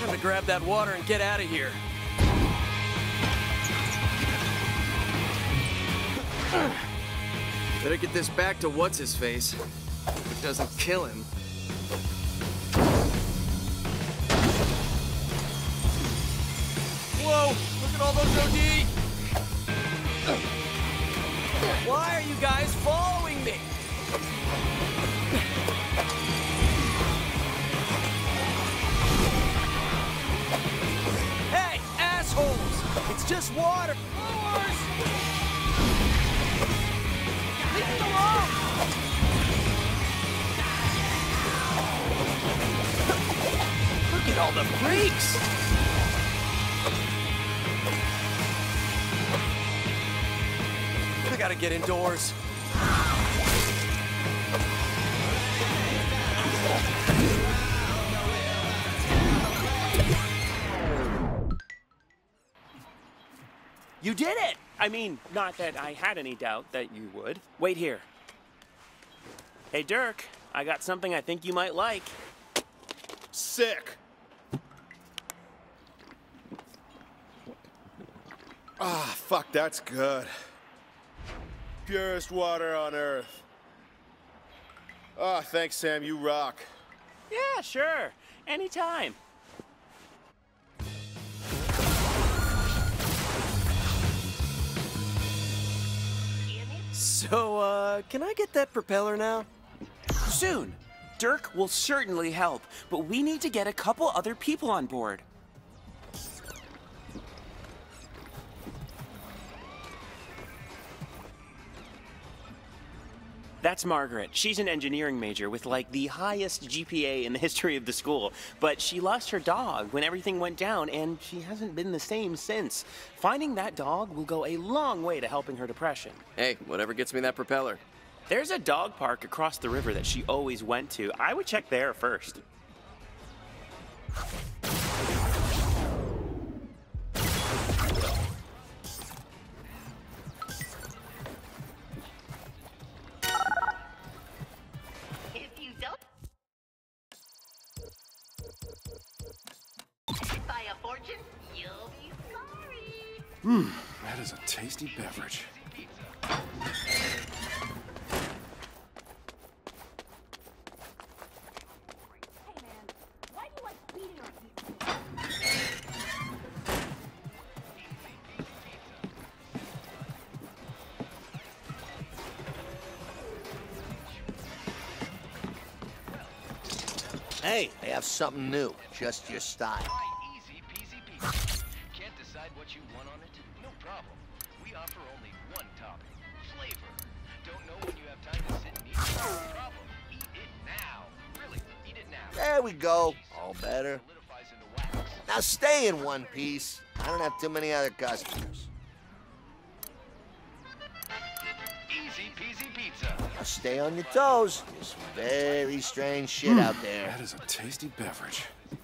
time to grab that water and get out of here. Better get this back to what's-his-face. If it doesn't kill him. Whoa! Look at all those OD! Why are you guys following me? Hey, assholes! It's just water! Lowers! Leave me alone! Look at all the freaks! I gotta get indoors. You did it! I mean, not that I had any doubt that you would. Wait here. Hey, Dirk, I got something I think you might like. Sick! Ah, fuck, that's good. Purest water on Earth. Ah, thanks, Sam, you rock. Yeah, sure. Anytime. So, can I get that propeller now? Soon. Dirk will certainly help, but we need to get a couple other people on board. That's Margaret. She's an engineering major with like the highest GPA in the history of the school. But she lost her dog when everything went down, and she hasn't been the same since. Finding that dog will go a long way to helping her depression. Hey, whatever gets me that propeller. There's a dog park across the river that she always went to. I would check there first. That is a tasty beverage. Hey, they have something new, just your style. Easy peasy peasy. Can't decide what you want on it? No problem. We offer only one topping. Flavor. Don't know when you have time to sit and eat? No problem. Eat it now. Really, eat it now. There we go. All better. Solidifies into wax. Now stay in one piece. I don't have too many other customers. Easy peasy pizza. Now stay on your toes. There's some very strange shit out there. That is a tasty beverage.